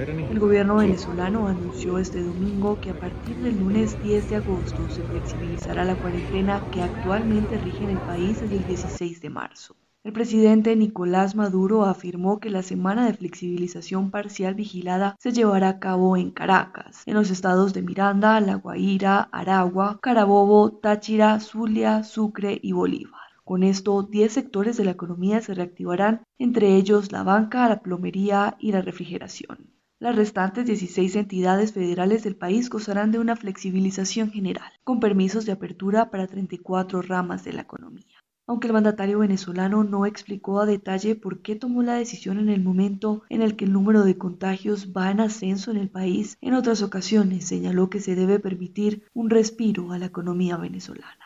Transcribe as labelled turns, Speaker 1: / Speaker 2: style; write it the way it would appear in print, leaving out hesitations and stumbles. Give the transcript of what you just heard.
Speaker 1: El gobierno venezolano anunció este domingo que a partir del lunes 10 de agosto se flexibilizará la cuarentena que actualmente rige en el país desde el 16 de marzo. El presidente Nicolás Maduro afirmó que la semana de flexibilización parcial vigilada se llevará a cabo en Caracas, en los estados de Miranda, La Guaira, Aragua, Carabobo, Táchira, Zulia, Sucre y Bolívar. Con esto, 10 sectores de la economía se reactivarán, entre ellos la banca, la plomería y la refrigeración. Las restantes 16 entidades federales del país gozarán de una flexibilización general, con permisos de apertura para 34 ramas de la economía. Aunque el mandatario venezolano no explicó a detalle por qué tomó la decisión en el momento en el que el número de contagios va en ascenso en el país, en otras ocasiones señaló que se debe permitir un respiro a la economía venezolana.